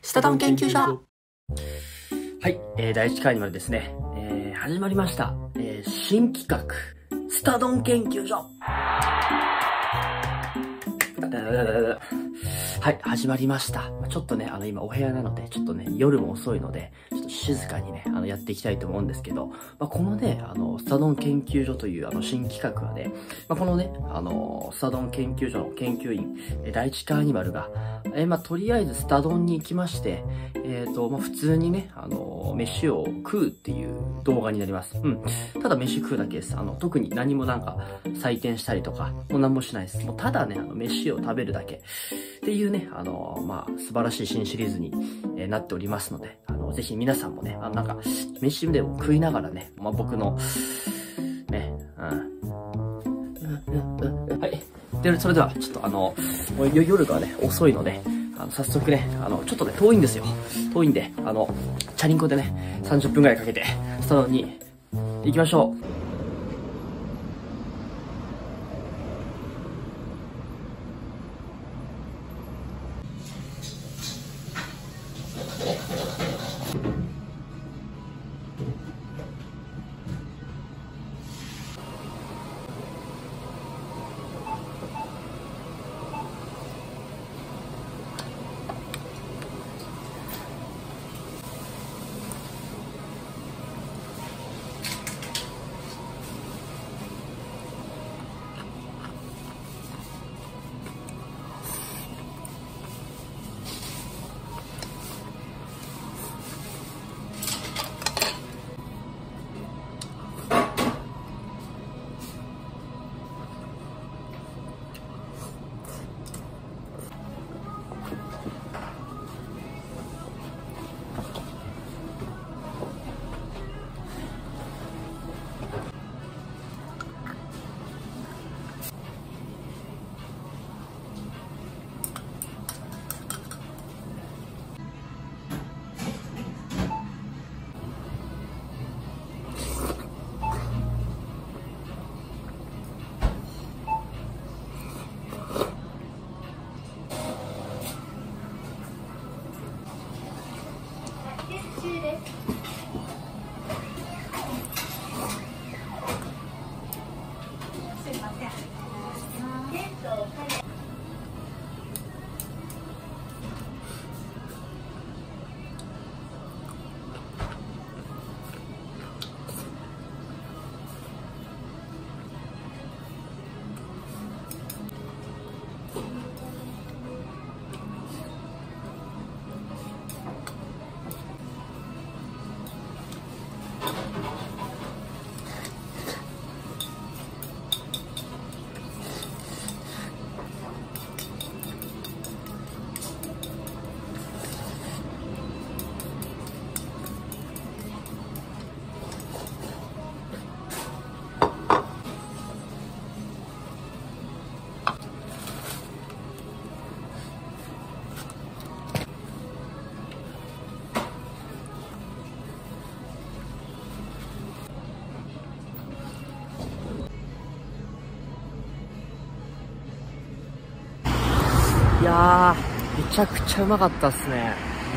スタドン研究所。 はい、第1回にまでですね、始まりました。新企画、スタドン研究所。はい、始まりました。ちょっとね、今お部屋なので、ちょっとね、夜も遅いので、ちょっと静かにね、やっていきたいと思うんですけど、このね、スタドン研究所という新企画はね、このね、スタドン研究所の研究員、第一カーニバルが、とりあえずスタドンに行きまして、普通にね、飯を食うっていう動画になります。ただ飯食うだけです。特に何もなんか、採点したりとか、もう何もしないです。もうただね、飯を食べるだけ。っていうね、素晴らしい新シリーズに、なっておりますので、ぜひ皆さんもね、なんか、飯でも食いながらね、僕の、ね、はい。で、それでは、ちょっともう夜がね、遅いので、早速ね、ちょっとね、遠いんですよ。遠いんで、チャリンコでね、30分くらいかけて、スタドンに行きましょう。いやー、めちゃくちゃうまかったっすね。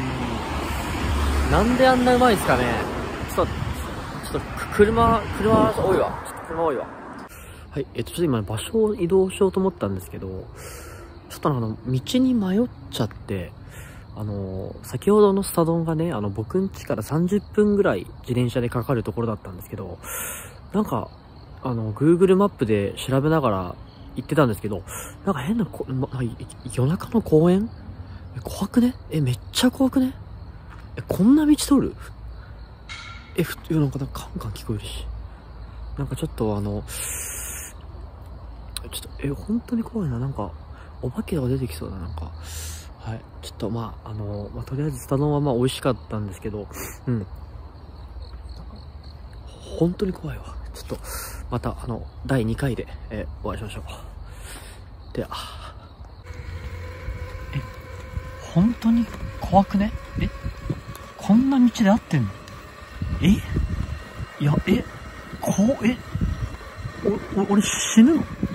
なんであんなうまいんすかね。ちょっと、車多いわ。車多いわ。はい、ちょっと今場所を移動しようと思ったんですけど、ちょっと道に迷っちゃって、先ほどのスタドンがね、僕ん家から30分ぐらい自転車でかかるところだったんですけど、なんか、Google マップで調べながら行ってたんですけど、なんか変な夜中の公園？怖くね？めっちゃ怖くね？こんな道通る？なんかカンカン聞こえるし。なんかちょっと本当に怖いな。なんか、お化けとか出てきそうだ、なんか。はい。ちょっととりあえずスタドンは美味しかったんですけど、本当に怖いわ。ちょっと、また第2回で、お会いしましょう。では。本当に怖くね？こんな道で合ってんの？俺死ぬの？